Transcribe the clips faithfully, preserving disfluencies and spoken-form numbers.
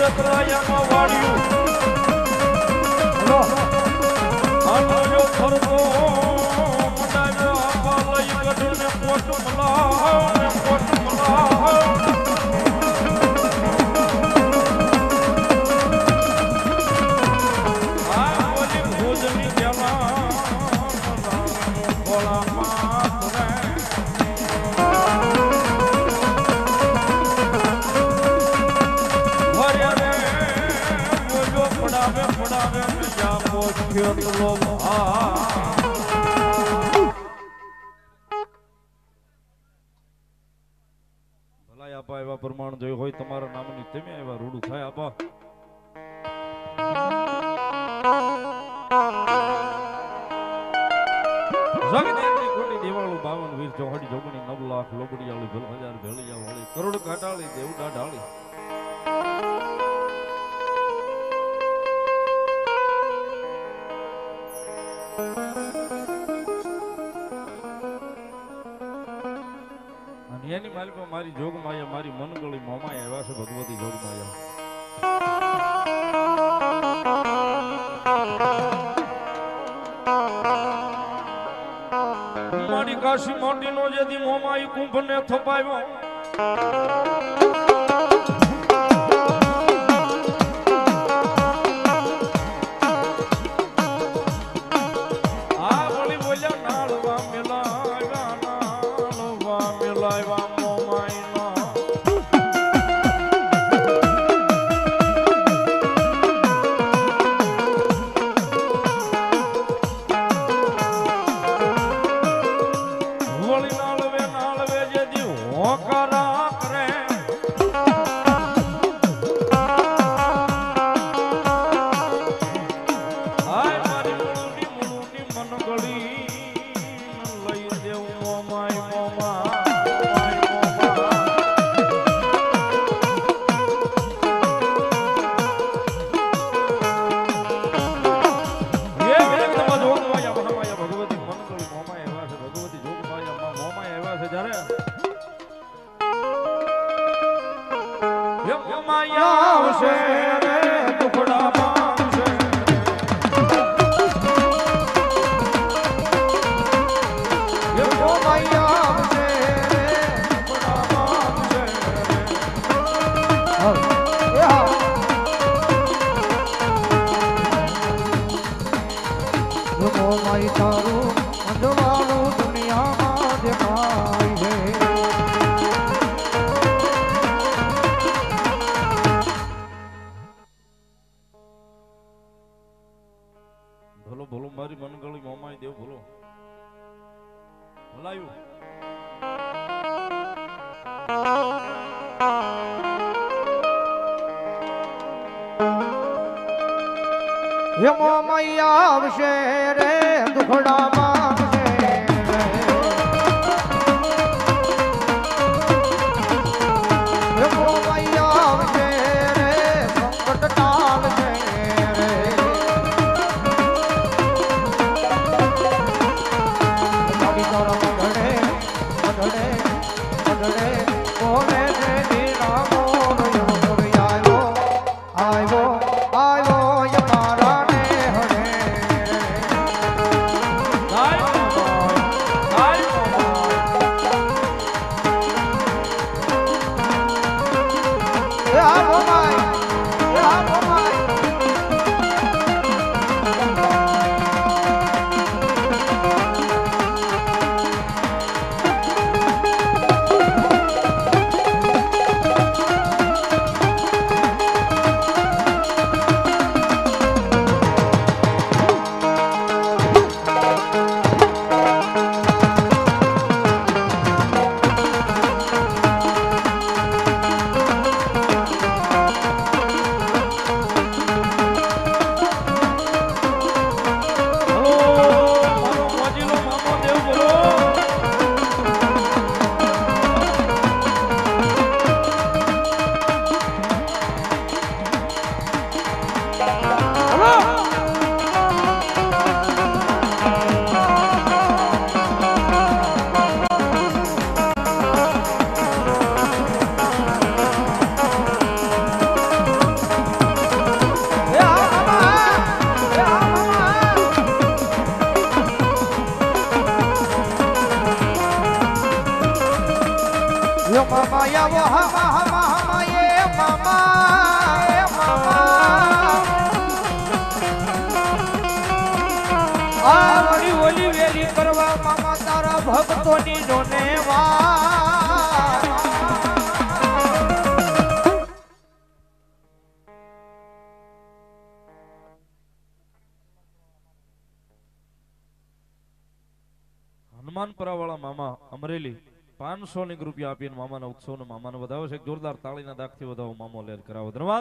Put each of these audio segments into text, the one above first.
એકલાયામાં વાળ્યું આનો જો ખરતો મડાવ્યો આપા લઈ ગઢને પોટ મલા ને પોટ મલા આ બોલી ભોજની ગેલા ભોળા માત રે પડાવે પડાવે જા પોખ્યો લો ભા ભલાય આપા એવા પ્રમાણ જોઈ હોય તમારા નામની તમે એવા રૂડું થાય આપા જગદેવની કોટી દેવાળું બાવન વીર ચોહડી જોગણી નવ લાખ લોબડીયાળી ભલ હજાર ભેળિયા વાળી કરોડ કાટાળી દેવડા ઢાળી અને એની માલિકા મારી જોગમાયા મારી મનગળી મોમાયા એવા છે ભગવતી જોગમાયા મારી કાશી મોટીનો જેથી મોમાઈ કુંભને થપાવ્યો ભલો ભલો મારી મનગળી મોમાઈ દેવ ભલો ભલાયું હે મોમાઈ આવશે રે દુખડા માંગશે હે મોમાઈ આવશે રે સંકટ ટાળશે મામા આવો હમા હમા હમા એ મામા એ મામા આ વળી ઓલી વેલી કરવા મામા તારા ભક્તોની જોને વા હનુમાનપરા વાળા મામા અમરેલી પાંચસો ની રૂપિયા આપીને મામાના ઉત્સવ મામાને વધાવે છે. જોરદાર તાળીના દાખથી વધાવો મામો લેર કરાવો. ધન્યવાદ.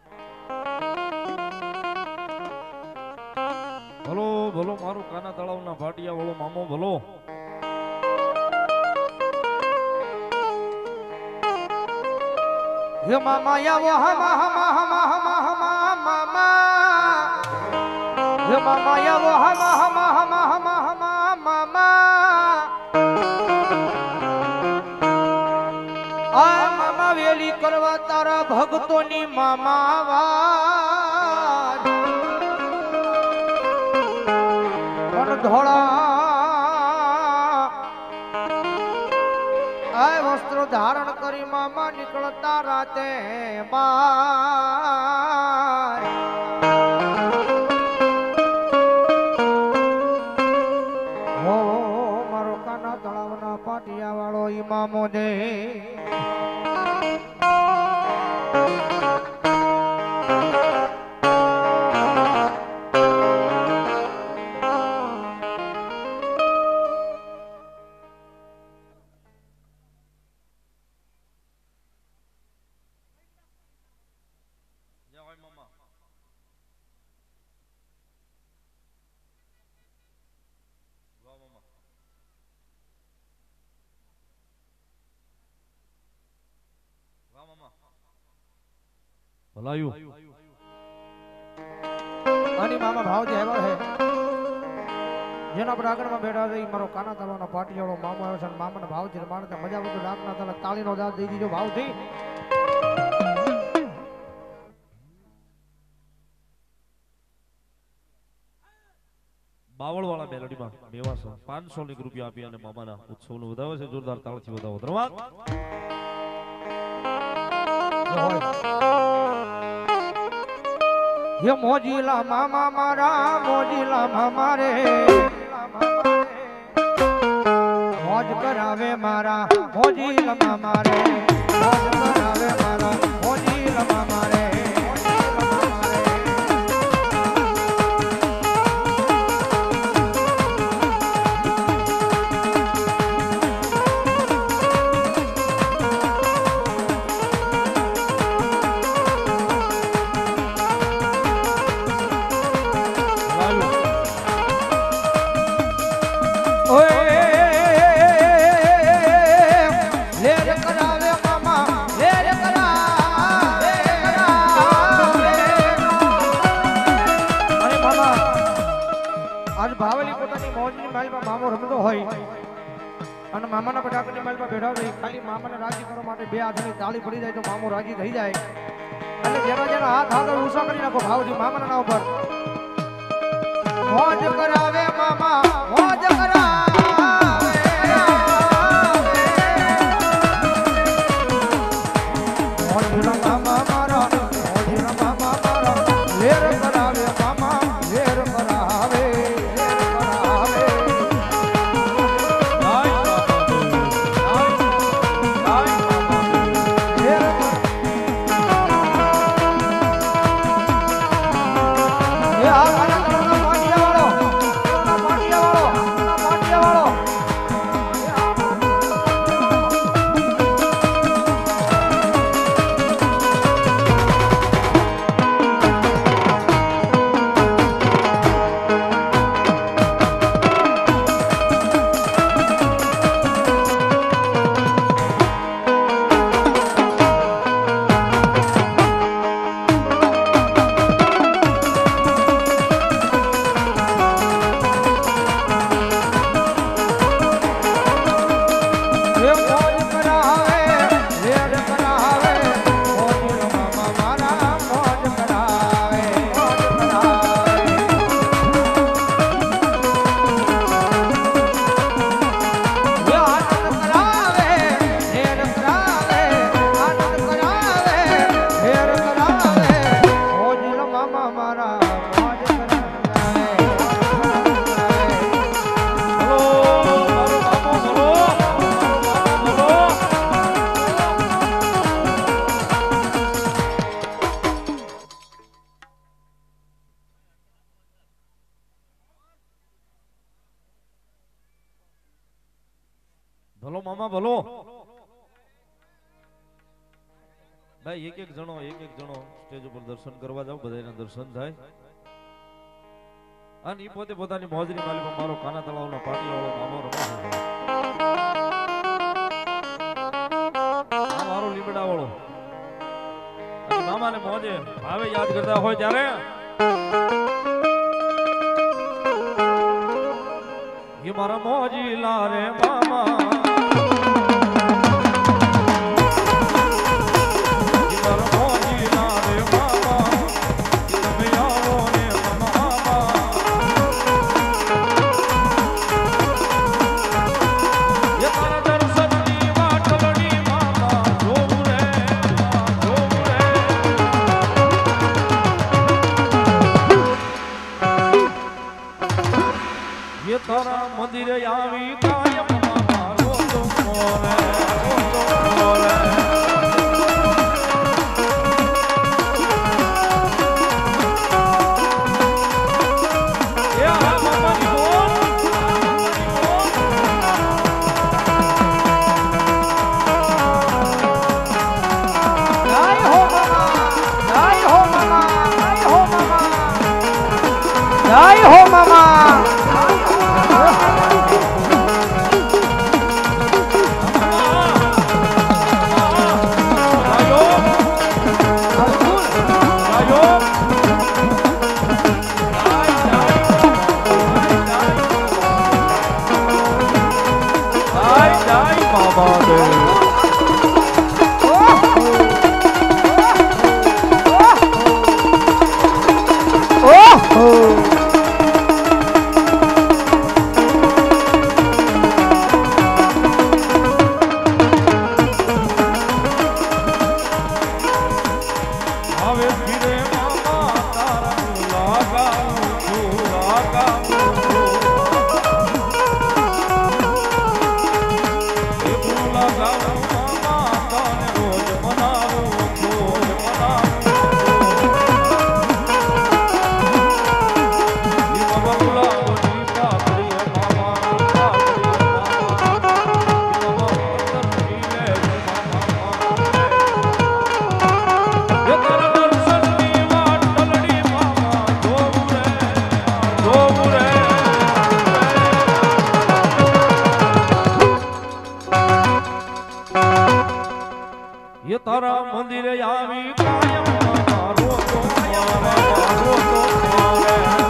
ભલો ભલો મારું કાના તળાવના ભાટિયા વાળો મામો ભલો. હે મામા આવો હમા હમા હમા હમા હમા મામા હે મામા આવો હમા હમા હમા હમા હમા મામા આ મામા વેલી કરવા તારા ભક્તોની મામા વાત પણ ધોળા આ વસ્ત્ર ધારણ કરી મામા નીકળતા રાતે બાર હો મારો કાના તળાવના પાટિયા વાળો ઈમામો દે ભલાયું અને મામા ભાવજી આવ્યા છે જેના પર આગળમાં બેઠા છે ઈ મારો કાના તળાવનો પાટિયાળો મામો આવ્યો છે અને મામાના ભાવજી માણસ મજા બધું રાખના તળે તાળીનો દાદ દઈ દીધો ભાવજી. બાવળ વાળા મેલડીમાં મેવાસા પાંચસો ની રૂપિયા આપી અને મામાના ઉત્સવ નું વધાવે છે. જોરદાર તાળથી વધાવો. ધન્યવાદ. હે મોજીલા મામા મારા મોજીલા મામા રે મોજ કરાવે મારા મોજીલા મામા રે મોજ કરાવે મારા મોજીલા મામા રે ભાવેલી પોતાની મોજની માલમાં મામો રમતો હોય અને મામાના પટાકની માલમાં બેઠા હોય ખાલી મામાને રાજી કરવા માટે બે હાથની તાળી પડી જાય તો મામો રાજી થઈ જાય અને જેના જેના હાથ આગળ ઊંચા કરી નાખો ભાવજી મામાના નામ પર મોજ કરાવે મામા મોજ કરાવે મોજના મામા મારા મોજના મામા મારા લેર કરાવે મામા લેર કરાવે આ ભલો મામા ભલો. ભાઈ એક એક જણો એક એક જણો સ્ટેજ ઉપર દર્શન કરવા જાવ, બધાના દર્શન થાય. અને ઈ પોતે પોતાની મોજરી માલિકમાં મારો કાના તળાવનો પાટી વાળો મામો રમે છે. આ મારો લીમડા વાળો મામાને મોજે ભાવે યાદ કરતા હોય ત્યારે ये मारा मोजी लारे मामा, ये मारा मोजी लारे मामा, તમે આવો ને મામા. ये તારા દર્શનની વાટલડી મામા, જોવું રે જોવું રે. ये तारा मंदिर आवी कायम मामा रोतो मोरे रोतो मोरे. ये मामा नी बोल જય હો મામા, જય હો મામા, જય હો મામા, જય હો મામા. ये तारा मंदिर आवी कायम मामा रोतो मोरे रोतो मोरे.